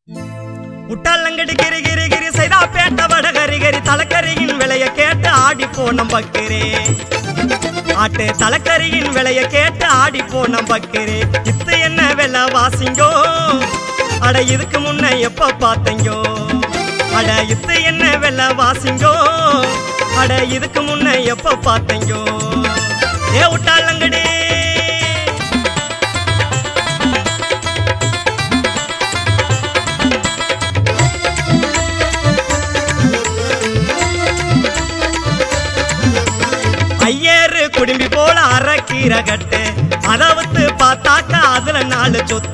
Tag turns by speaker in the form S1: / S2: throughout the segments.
S1: உட்டாலங்கடி கிரி கிரி கிரி சைதா பேட்ட வடகரி கரி தலக்கரியின் விலைய கேட்டு ஆடி போனம் பக்கிறே ஆட்டு தலக்கரியின் விலைய கேட்டு ஆடி போனம் பக்கிறே இத்து என்ன வெல வாசிங்கோ அட இதுக்கு முன்ன எப்ப பார்த்தீங்கோ அட இத்து என்ன வெல வாசிங்கோ அட இதுக்கு முன்ன எப்ப பார்த்தீங்கோ ஏ உட்டாலங்கடி ஐயரு குடும்பி போல அரக்கீரை கட்டு அதவுத்து பார்த்தாக்கா அதுல 4 சொத்த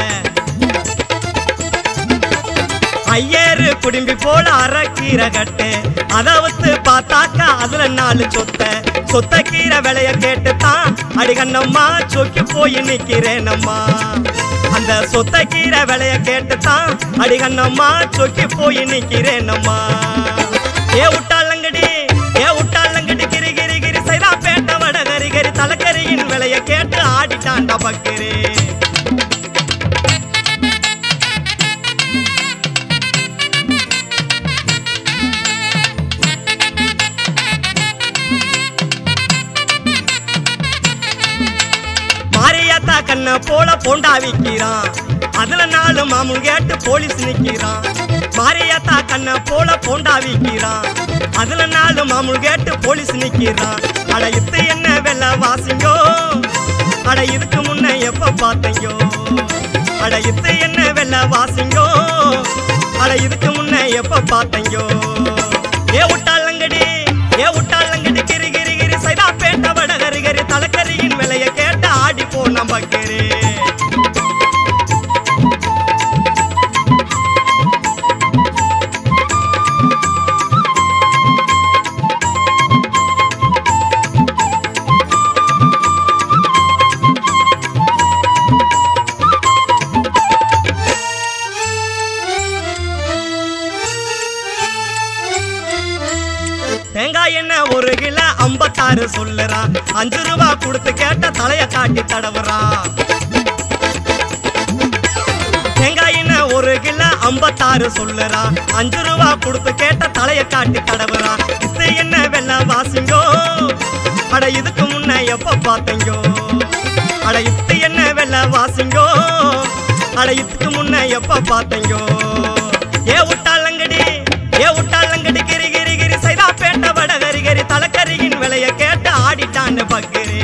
S1: ஐயரு குடும்பி போல அரக்கீரை கட்டு அதவுத்து பார்த்தாக்கா அதுல 4 சொத்த சொத்த கீரை விலைய கேட்டுத்தான் அடிகண்ணம்மா சொக்கி போய் நிக்கிறேனம்மா அந்த சொத்த கீரை விலைய கேட்டுத்தான் அடிகண்ணம்மா சொக்கி போய் நிக்கிறேனம்மா ஏ உட்டாலங்கடி ஏ உட்டாலங்கடி கிரி கிரி கிரி சைதா பேட்ட வடகரி கரி தலக்கரியின் விலைய கேட்டு ஆடிட்டாண்டா பக்கிறே மாரியாத்தா கண்ண போல போண்டா விக்கிறான் அதுல 4 மாமூல் கேட்டு போலீஸ் நிக்கிறான் மாரியாத்தா கண்ண போல போண்டா விக்கிறான் அதுல 4 மாமூல் கேட்டு போலீஸ் நிக்கிறான் அட இத்து என்ன வெல வாசிங்கோ அட இதுக்கு முன்ன எப்ப பார்த்தீங்கோ அட இத்து என்ன வெல வாசிங்கோ அட இதுக்கு முன்ன எப்ப பார்த்தீங்கோ ஏ உட்டாலங்கடி கிரி கிரி கிரி சைதா பேட்ட வடகரி கரி தலக்கரியின் விலைய கேட்டு ஆடி போன பக்கிறே தேங்காய் என்ன 1 கிலோ 56 சொல்லுறான் 5 ரூபா கொடுத்து கேட்ட தலைய காட்டி தடவுறான் தேங்காய் என்ன 1 கிலோ 56 சொல்லுறான் 5 ரூபா கொடுத்து கேட்ட தலைய காட்டி தடவுறான் இது என்ன வெல வாசிங்கோ அட இதுக்கு முன்ன எப்ப பார்த்தீங்கோ அட இது என்ன வெல வாசிங்கோ அட இதுக்கு முன்ன எப்ப பார்த்தீங்கோ ஏ உட்டாலங்கடி கிரி கிரி கிரி சைதா பேட்ட வடகரி கரி தலக்கரியின் விலைய கேட்டு ஆடிட்டான்னு பக்கிறே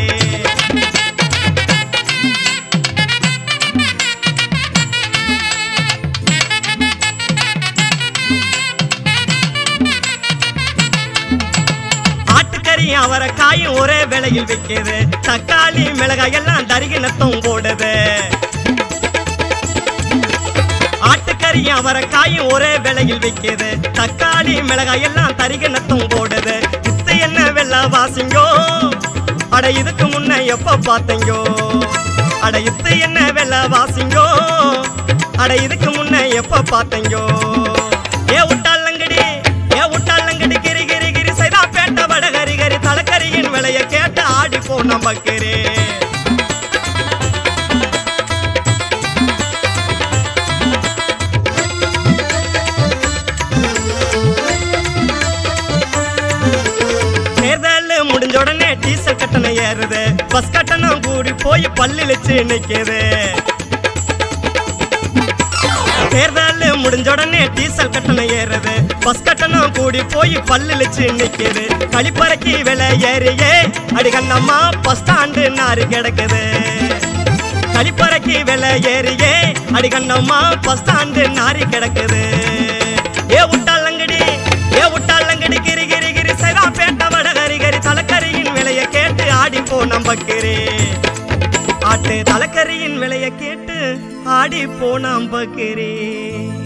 S1: ஆட்டுக்கறியும் அவரைக்காயும் ஒரே விலையில் விற்கிது தக்காளி மிளகாய் எல்லாம் தரிகினத்தும் போடுது ஆட்டுக்கறியும் அவரைக்காயும் ஒரே விலையில் விற்கிது தக்காளி மிளகாய் எல்லாம் தரிகினத்தும் போடுது இத்து என்ன வெல வாசிங்கோ அட இதுக்கு முன்ன எப்ப பார்த்தீங்கோ அட இத்து என்ன வெல வாசிங்கோ அட இதுக்கு முன்ன எப்ப பார்த்தீங்கோ ஏ உட்டாலங்கடி கிரி கிரி கிரி சைதா பேட்ட வடகரி கரி தலக்கரியின் விலைய கேட்டு ஆடி போன பக்கிறே முடிஞ்ச உடனே டீசல் கட்டணம் ஏறுது பஸ் கட்டணம் கூடி போய் பல்லிழிச்சு நிக்குது தேர்தல் முடிஞ்ச உடனே டீசல் கட்டணம் ஏறுது பஸ் கட்டணம் கூடி போய் பல்லிழிச்சு நிக்குது கழிப்பறைக்கு விலை ஏறியே அடிகண்ணம்மா பஸ் ஸ்டாண்டு நாறு கிடக்குது கழிப்பறைக்கு விலை ஏறியே அடிகண்ணம்மா பஸ் ஸ்டாண்டு நாரி கிடக்குது ஏ உட்டாலங்கடி கிரி கிரி கிரி சைதா பேட்ட வடகரி கரி தலக்கரியின் விலைய கேட்டு ஆடி போனம் பக்கிறே ஆட்டு தலக்கரியின் விலைய கேட்டு ஆடி போனம் பக்கிறே